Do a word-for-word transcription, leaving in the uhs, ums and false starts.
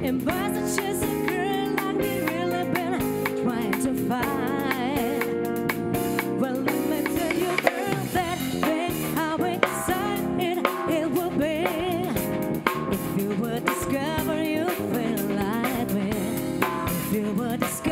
And boys are chasing girls like we really been trying to find. Well, let me tell you, girl, that big how exciting it will be if you would discover you feel like me. If you would discover